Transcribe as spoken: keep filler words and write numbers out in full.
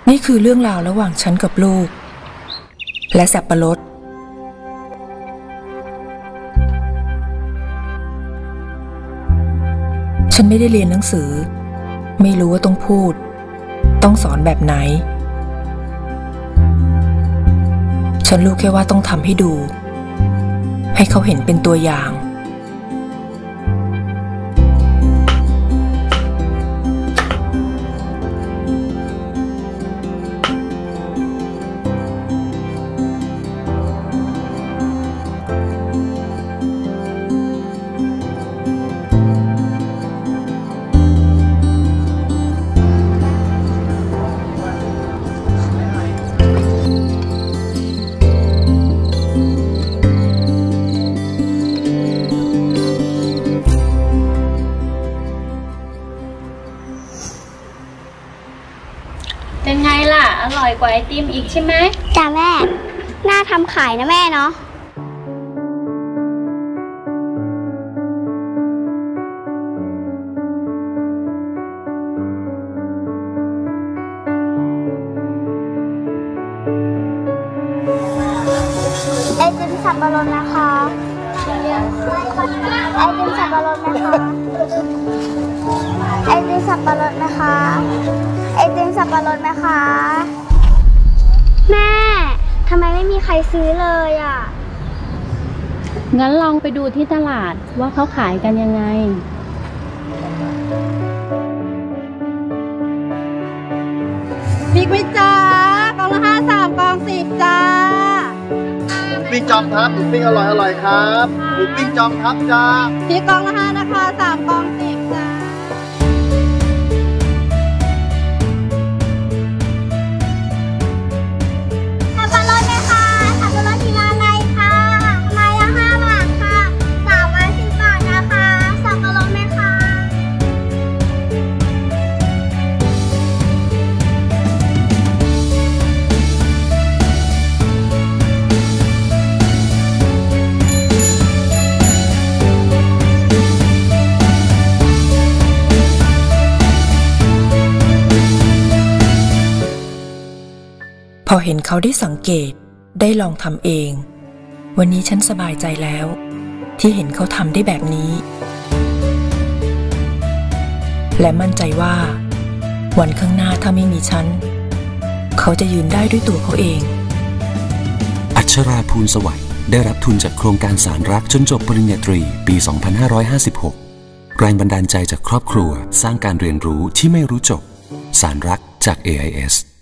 นี่คือเรื่องราวระหว่างฉันกับลูกและสับปะรดฉันไม่ได้เรียนหนังสือไม่รู้ว่าต้องพูดต้องสอนแบบไหนฉันรู้แค่ว่าต้องทำให้ดูให้เขาเห็นเป็นตัวอย่างเป็นไงล่ะอร่อยกว่าไอติมอีกใช่ไหมจ้าแม่น่าทำขายนะแม่เนาะไอติมสับปะรดนะคะไอติมสับปะรดนะคะไอติมสับปะรดนะคะไอติมสับปะรดไหมคะแม่ทำไมไม่มีใครซื้อเลยอ่ะงั้นลองไปดูที่ตลาดว่าเขาขายกันยังไงมีกไหมจ้ากล่องละห้าสามกล่องสิบจ้าหมูปิ้งจอมทัพหมูปิ้งอร่อยอร่อยครับหมูปิ้งจอมทัพจ้าพี่กล่องละห้านะคะสามกล่องสิบจ้าพอเห็นเขาได้สังเกตได้ลองทำเองวันนี้ฉันสบายใจแล้วที่เห็นเขาทำได้แบบนี้และมั่นใจว่าวันข้างหน้าถ้าไม่มีฉันเขาจะยืนได้ด้วยตัวเขาเองอัชราภูลสวัยได้รับทุนจากโครงการสารรักจนจบปริญญาตรีปี สองพันห้าร้อยห้าสิบหก แรงบันดาลใจจากครอบครัวสร้างการเรียนรู้ที่ไม่รู้จบสารรักจาก เอ ไอ เอส